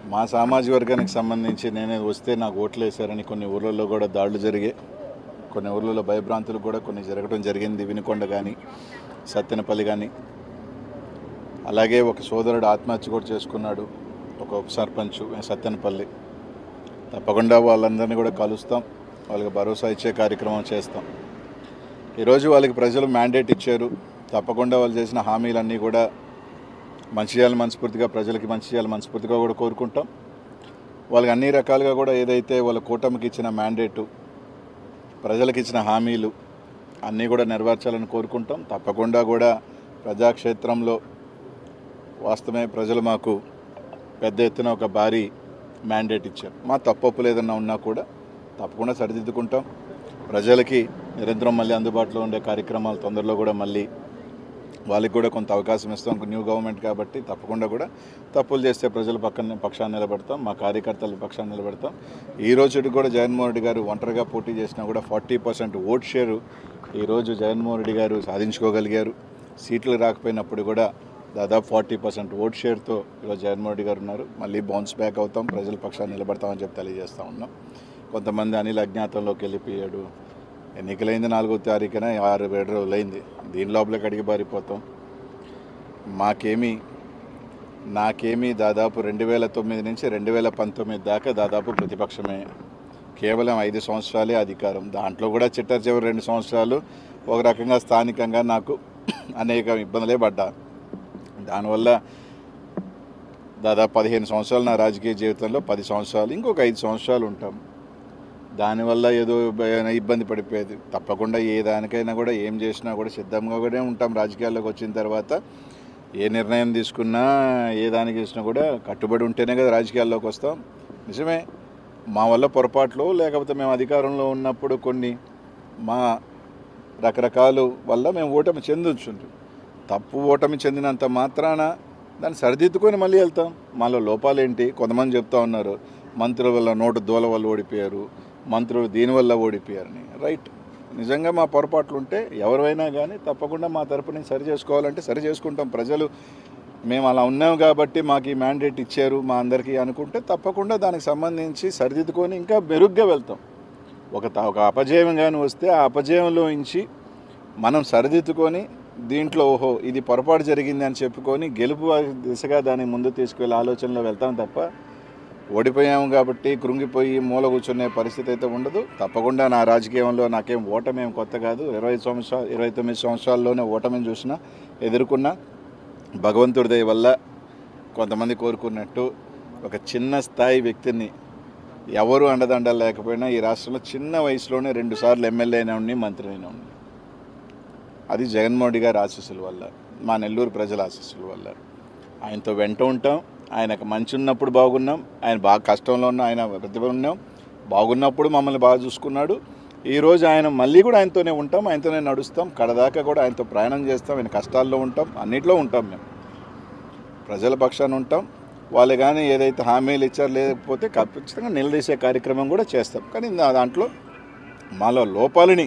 మా సామాజిక వర్గానికి సంబంధించి నేనే వస్తే నాకు ఓట్లు వేశారని కొన్ని ఊర్లలో కూడా దాడులు జరిగాయి. కొన్ని ఊర్లలో భయభ్రాంతులు కూడా కొన్ని జరగడం జరిగింది. వినుకొండ కానీ సత్తెనపల్లి కానీ. అలాగే ఒక సోదరుడు ఆత్మహత్య కూడా చేసుకున్నాడు, ఒక ఉప సర్పంచ్ సత్తెనపల్లి. తప్పకుండా వాళ్ళందరినీ కూడా కలుస్తాం, వాళ్ళకి భరోసా ఇచ్చే కార్యక్రమం చేస్తాం. ఈరోజు వాళ్ళకి ప్రజలు మ్యాండేట్ ఇచ్చారు. తప్పకుండా వాళ్ళు చేసిన హామీలన్నీ కూడా మంచి చేయాలి మనస్ఫూర్తిగా, ప్రజలకి మంచి చేయాలి మనస్ఫూర్తిగా కూడా కోరుకుంటాం. వాళ్ళకి అన్ని రకాలుగా కూడా ఏదైతే వాళ్ళ కూటమికి ఇచ్చిన మ్యాండేటు, ప్రజలకు ఇచ్చిన హామీలు అన్నీ కూడా నెరవేర్చాలని కోరుకుంటాం. తప్పకుండా కూడా ప్రజాక్షేత్రంలో వాస్తవమే ప్రజలు మాకు పెద్ద ఎత్తున ఒక భారీ మ్యాండేట్ ఇచ్చారు. మా తప్పొప్పులు ఏదన్నా ఉన్నా కూడా తప్పకుండా సరిదిద్దుకుంటాం. ప్రజలకి నిరంతరం మళ్ళీ అందుబాటులో ఉండే కార్యక్రమాలు తొందరలో కూడా మళ్ళీ వాళ్ళకి కూడా కొంత అవకాశం ఇస్తాం. న్యూ గవర్నమెంట్ కాబట్టి తప్పకుండా కూడా తప్పులు చేస్తే ప్రజల పక్షాన్ని నిలబడతాం, మా కార్యకర్తల పక్షాన్ని నిలబడతాం. ఈ రోజుకి కూడా జగన్మోహన్ రెడ్డి గారు ఒంటరిగా పోటీ చేసినా కూడా 40% ఓట్ షేరు ఈరోజు జగన్మోహన్ రెడ్డి గారు సాధించుకోగలిగారు. సీట్లు రాకపోయినప్పుడు కూడా దాదాపు 40% ఓట్ షేర్తో ఈరోజు జగన్మోహన్ రెడ్డి గారు ఉన్నారు. మళ్ళీ బౌన్స్ బ్యాక్ అవుతాం, ప్రజల పక్షాన్ని నిలబడతామని చెప్పి తెలియజేస్తూ ఉన్నాం. కొంతమంది అనిల్ అజ్ఞాతంలోకి వెళ్ళిపోయాడు. ఎన్నికలైంది 4వ తారీఖున 6-7 రోజులైంది. దీని లోపలికి అడిగి పారిపోతాం. నాకేమీ దాదాపు 2009 నుంచి 2019 దాకా దాదాపు ప్రతిపక్షమే. కేవలం 5 సంవత్సరాలే అధికారం. దాంట్లో కూడా చిట్ట చివరి 2 సంవత్సరాలు ఒక రకంగా స్థానికంగా నాకు అనేక ఇబ్బందులే పడ్డా. దానివల్ల దాదాపు 15 సంవత్సరాలు నా రాజకీయ జీవితంలో 10 సంవత్సరాలు, ఇంకొక 5 సంవత్సరాలు ఉంటాం. దానివల్ల ఏదో ఇబ్బంది పడిపోయేది. తప్పకుండా ఏ దానికైనా కూడా ఏం చేసినా కూడా సిద్ధంగా కూడా ఉంటాం. రాజకీయాల్లోకి వచ్చిన తర్వాత ఏ నిర్ణయం తీసుకున్నా ఏ దానికి చేసినా కూడా కట్టుబడి ఉంటేనే కదా రాజకీయాల్లోకి వస్తాం. నిజమే, మా వల్ల పొరపాట్లు లేకపోతే మేము అధికారంలో ఉన్నప్పుడు కొన్ని మా రకరకాల వల్ల మేము ఓటమి చెందొచ్చుంటాం. తప్పు ఓటమి చెందినంత మాత్రాన దాన్ని సరిదిద్దుకొని మళ్ళీ వెళ్తాం. మాలో లోపాలేంటి? కొంతమంది చెప్తా ఉన్నారు మంత్రుల వల్ల నోటు దూల వల్ల ఓడిపోయారు, మంత్రులు దీనివల్ల ఓడిపోయారని. రైట్, నిజంగా మా పొరపాట్లు ఉంటే ఎవరైనా కానీ తప్పకుండా మా తరపున సరి చేసుకోవాలంటే సరి చేసుకుంటాం. ప్రజలు మేము అలా ఉన్నాం కాబట్టి మాకు ఈ మ్యాండేట్ ఇచ్చారు మా అందరికీ అనుకుంటే తప్పకుండా దానికి సంబంధించి సరిదిద్దుకొని ఇంకా మెరుగ్గా వెళ్తాం. ఒక అపజయం కానీ వస్తే ఆ అపజయంలో నుంచి మనం సరిదిద్దుకొని దీంట్లో ఓహో ఇది పొరపాటు జరిగింది అని చెప్పుకొని గెలుపు దిశగా దాన్ని ముందు తీసుకువెళ్ళే ఆలోచనలో వెళ్తాం తప్ప ఓడిపోయాము కాబట్టి కృంగిపోయి మూల కూర్చునే పరిస్థితి అయితే ఉండదు. తప్పకుండా నా రాజకీయంలో నాకేం ఓటమేం కొత్త కాదు. 29 సంవత్సరాల్లోనే ఓటమిని చూసినా ఎదుర్కొన్నా. భగవంతుడి దయ వల్ల కొంతమంది కోరుకున్నట్టు ఒక చిన్న స్థాయి వ్యక్తిని, ఎవరు అండదండలు లేకపోయినా ఈ రాష్ట్రంలో చిన్న వయసులోనే 2 సార్లు ఎమ్మెల్యే అయినా ఉండి మంత్రి అయినా ఉండి, అది జగన్మోహన్ రెడ్డి గారి ఆశీస్సుల వల్ల, మా నెల్లూరు ప్రజల ఆశీస్సుల వల్ల. ఆయనతో వెంట ఉంటాం. ఆయనకు మంచి ఉన్నప్పుడు బాగున్నాం, ఆయన బాగా కష్టంలో ఉన్న ఆయన ప్రతిభ ఉన్నాం. బాగున్నప్పుడు మమ్మల్ని బాగా చూసుకున్నాడు. ఈరోజు ఆయన మళ్ళీ కూడా ఆయనతోనే ఉంటాం, ఆయనతోనే నడుస్తాం, కడదాకా కూడా ఆయనతో ప్రయాణం చేస్తాం. ఆయన కష్టాల్లో ఉంటాం, అన్నిట్లో ఉంటాం. మేము ప్రజల పక్షాన ఉంటాం. వాళ్ళు కానీ ఏదైతే హామీలు ఇచ్చారో లేకపోతే ఖచ్చితంగా నిలదీసే కార్యక్రమం కూడా చేస్తాం. కానీ దాంట్లో మాలో లోపాలని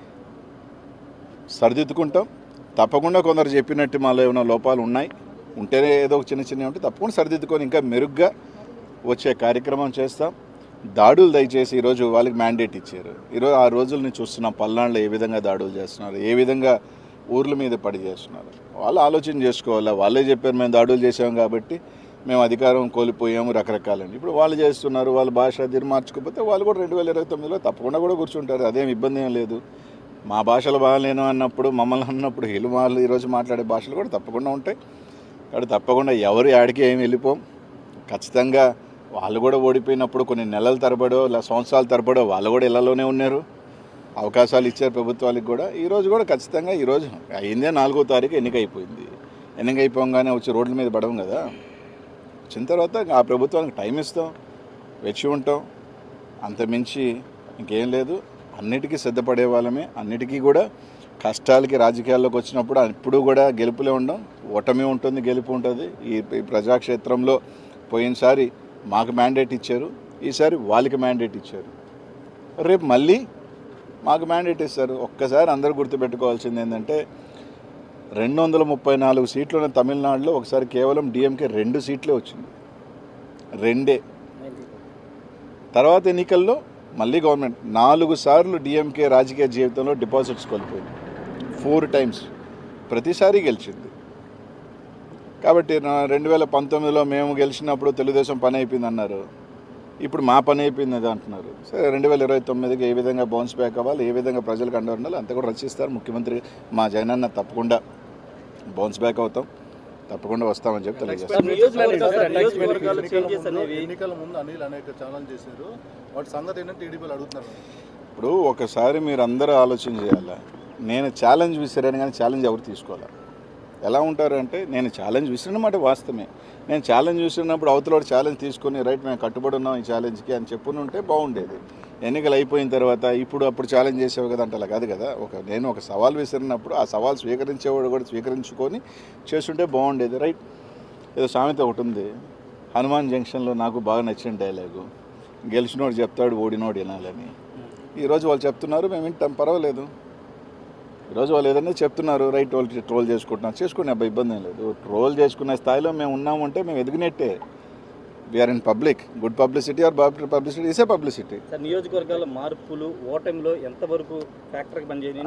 సరిదిద్దుకుంటాం. తప్పకుండా కొందరు చెప్పినట్టు మాలో ఏమైనా లోపాలు ఉంటేనే ఏదో ఒక చిన్న ఉంటే తప్పకుండా సరిదిద్దుకొని ఇంకా మెరుగ్గా వచ్చే కార్యక్రమం చేస్తాం. దాడులు దయచేసి ఈరోజు వాళ్ళకి మ్యాండేట్ ఇచ్చారు. ఈరోజు ఆ రోజులని చూస్తున్నాం. పల్నాడులో ఏ విధంగా దాడులు చేస్తున్నారు, ఏ విధంగా ఊర్ల మీద పడి చేస్తున్నారు. వాళ్ళు ఆలోచన చేసుకోవాలి. వాళ్ళే చెప్పారు మేము దాడులు చేసాం కాబట్టి మేము అధికారం కోల్పోయాము రకరకాలని. ఇప్పుడు వాళ్ళు చేస్తున్నారు. వాళ్ళ భాష తీరు మార్చుకోకపోతే వాళ్ళు కూడా 2029లో తప్పకుండా కూడా కూర్చుంటారు. అదేం ఇబ్బంది ఏం లేదు. మా భాషలు బాగాలేను అన్నప్పుడు మమ్మల్ని అన్నప్పుడు వాళ్ళు ఈరోజు మాట్లాడే భాషలు కూడా తప్పకుండా ఉంటాయి. కాబట్టి తప్పకుండా ఎవరు యాడికి ఏమి వెళ్ళిపోం. ఖచ్చితంగా వాళ్ళు కూడా ఓడిపోయినప్పుడు కొన్ని నెలల తరబడో సంవత్సరాల తరబడో వాళ్ళు కూడా ఇళ్లలోనే ఉన్నారు. అవకాశాలు ఇచ్చారు ప్రభుత్వాలకు కూడా. ఈరోజు కూడా ఖచ్చితంగా ఈరోజు అయిందే 4వ తారీఖు ఎన్నికైపోయింది. ఎన్నికైపోగానే వచ్చి రోడ్ల మీద పడవం కదా. వచ్చిన తర్వాత ఆ ప్రభుత్వానికి టైం ఇస్తాం, వెచ్చి ఉంటాం. అంతమించి ఇంకేం లేదు. అన్నిటికీ సిద్ధపడే వాళ్ళమే. అన్నిటికీ కూడా కష్టాలకి రాజకీయాల్లోకి వచ్చినప్పుడు ఇప్పుడు కూడా గెలుపులే ఉండం, ఓటమి ఉంటుంది, గెలుపు ఉంటుంది. ఈ ప్రజాక్షేత్రంలో పోయినసారి మాకు మ్యాండేట్ ఇచ్చారు, ఈసారి వాళ్ళకి మ్యాండేట్ ఇచ్చారు, రేపు మళ్ళీ మాకు మ్యాండేట్ ఇస్తారు. ఒక్కసారి అందరూ గుర్తుపెట్టుకోవాల్సింది ఏంటంటే 234 సీట్లు ఉన్న తమిళనాడులో ఒకసారి కేవలం డిఎంకే 2 సీట్లే వచ్చింది. రెండే. తర్వాత ఎన్నికల్లో మళ్ళీ గవర్నమెంట్ 4 సార్లు డిఎంకే రాజకీయ జీవితంలో డిపాజిట్స్ కోల్పోయింది, 4 times, ప్రతిసారి గెలిచింది. కాబట్టి 2019లో మేము గెలిచినప్పుడు తెలుగుదేశం పని అయిపోయింది అన్నారు, ఇప్పుడు మా పని అయిపోయింది అది అంటున్నారు. సరే 2029కి ఏ విధంగా బౌన్స్ బ్యాక్ అవ్వాలి, ఏ విధంగా ప్రజలకు అండ ఉండాలి అంతా కూడా రచిస్తారు. ముఖ్యమంత్రి మా జగనన్న తప్పకుండా బౌన్స్ బ్యాక్ అవుతాం, తప్పకుండా వస్తామని చెప్పి తెలియజేస్తాం. ఎన్నికల ముందు అనిల్ అనేక ఛాలెంజ్ చేశారు, వాటి సంగతి ఏంటంటే టీడీపీలు అడుగుతున్నారు. ఇప్పుడు ఒకసారి మీరు అందరూ ఆలోచన చేయాలా, నేను ఛాలెంజ్ విసిరాను కానీ ఛాలెంజ్ ఎవరు తీసుకోవాలా? ఎలా ఉంటారంటే నేను ఛాలెంజ్ విసిరినమాట వాస్తవమే, నేను ఛాలెంజ్ విసిరినప్పుడు అవతల ఛాలెంజ్ తీసుకొని రైట్ మేము కట్టుబడి ఉన్నాం ఈ ఛాలెంజ్కి అని చెప్పుని ఉంటే బాగుండేది. ఎన్నికలు అయిపోయిన తర్వాత అప్పుడు ఛాలెంజ్ చేసేవి కదా అంటే అలా కాదు కదా. నేను ఒక సవాల్ విసిరినప్పుడు ఆ సవాల్ స్వీకరించేవాడు కూడా స్వీకరించుకొని చేస్తుంటే బాగుండేది. రైట్, ఏదో సామెత ఒకటి ఉంది, హనుమాన్ జంక్షన్లో నాకు బాగా నచ్చిన డైలాగు, గెలిచినోడు చెప్తాడు ఓడినోడు వినాలని. ఈరోజు వాళ్ళు చెప్తున్నారు, మేము వింటాం, పర్వాలేదు. ఈరోజు వాళ్ళు ఏదైనా చెప్తున్నారు, రైట్, వాళ్ళు ట్రోల్ చేసుకునే అబ్బాయి ఇబ్బంది ఏం లేదు. ట్రోల్ చేసుకునే స్థాయిలో మేము ఉన్నామంటే మేము ఎదిగినట్టే. We are in public, good publicity or bad publicity is a publicity. నియోజకవర్గాల మార్పులు ఓటమిలో ఎంతవరకు ఫ్యాక్టర్కి పనిచేయండి?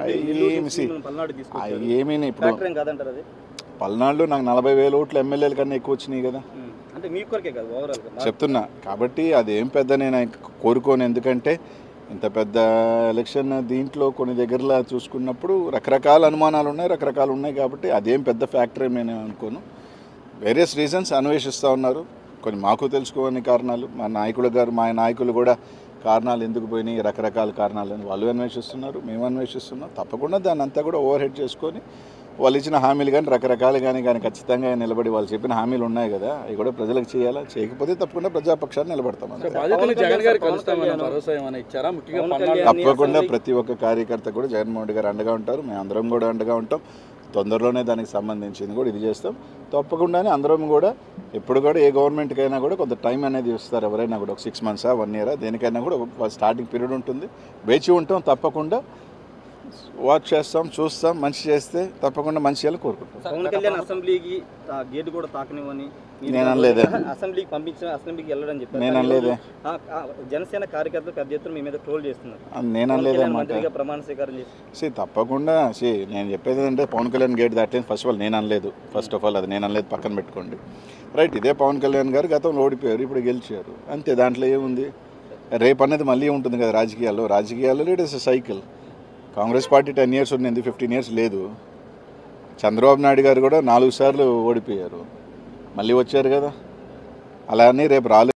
ఏమీ ఇప్పుడు కాదంటారు అది. పల్నాడులో నాకు 40,000 ఓట్లు ఎమ్మెల్యేల కన్నా ఎక్కువ వచ్చినాయి కదా, అంటే మీ కొరకే కాదు ఓవరాల్గా చెప్తున్నా. కాబట్టి అదేం పెద్ద నేను కోరుకోను, ఎందుకంటే ఇంత పెద్ద ఎలక్షన్ దీంట్లో కొన్ని దగ్గరలో చూసుకున్నప్పుడు రకరకాల అనుమానాలు ఉన్నాయి, రకరకాలు ఉన్నాయి. కాబట్టి అదేం పెద్ద ఫ్యాక్టరీ నేను అనుకోను. వేరియస్ రీజన్స్ అన్వేషిస్తూ ఉన్నారు, కొన్ని మాకు తెలుసుకోని కారణాలు, మా నాయకులు కూడా కారణాలు ఎందుకు పోయినాయి, రకరకాల కారణాలని వాళ్ళు అన్వేషిస్తున్నారు, మేము అన్వేషిస్తున్నాం. తప్పకుండా దాన్ని అంతా కూడా ఓవర్ హెడ్ చేసుకొని వాళ్ళు ఇచ్చిన హామీలు కానీ రకరకాలు కానీ ఖచ్చితంగా నిలబడి వాళ్ళు చెప్పిన హామీలు ఉన్నాయి కదా, అవి కూడా ప్రజలకు చేయాలా, చేయకపోతే తప్పకుండా ప్రజాపక్షాన్ని నిలబడతాం. తప్పకుండా ప్రతి ఒక్క కార్యకర్త కూడా జగన్మోహన్ రెడ్డి గారు అండగా ఉంటారు, మేము అందరం కూడా అండగా ఉంటాం. తొందరలోనే దానికి సంబంధించింది కూడా ఇది చేస్తాం. తప్పకుండానే అందరం కూడా ఎప్పుడు కూడా ఏ గవర్నమెంట్కైనా కూడా కొంత టైం అనేది ఇస్తారు, ఎవరైనా కూడా ఒక 6 months 1 year దేనికైనా కూడా ఒక స్టార్టింగ్ పీరియడ్ ఉంటుంది, వేచి ఉంటాం. తప్పకుండా వాచ్ చేస్తాం, చూస్తాం, మంచి చేస్తే తప్పకుండా మంచి చేయాలని కోరుకుంటాం. పవన్ కళ్యాణ్ అసెంబ్లీకి గేట్ కూడా తాకనివ్వని నేను అనలేదే, అసెంబ్లీకి పంపించిన అసెంబ్లీకి వెళ్ళడం చెప్పారు. నేను అనలేదే. జనసేన కార్యకర్తలు పెద్ద ఎత్తున మీ మీద ట్రోల్ చేస్తున్నారు. నేను అనలేదన్నమాట. ప్రమాణ స్వీకారం చేసి తప్పకుండా నేను చెప్పేది ఏంటంటే పవన్ కళ్యాణ్ గేట్ దాటలేదు. ఫస్ట్ ఆఫ్ ఆల్ నేను అనలేదు, అది నేను అనలేదు, పక్కన పెట్టుకోండి. రైట్, ఇదే పవన్ కళ్యాణ్ గారు గతంలో ఓడిపోయారు, ఇప్పుడు గెలిచారు, అంతే. దాంట్లో ఏముంది, రేపు అనేది మళ్ళీ ఉంటుంది కదా రాజకీయాల్లో it is a cycle. Congress party 10 years ఉంది, 15 years లేదు. చంద్రబాబు నాయుడు గారు కూడా 4 సార్లు ఓడిపోయారు, మళ్ళీ వచ్చారు కదా. అలా అని రేపు రాలేదు.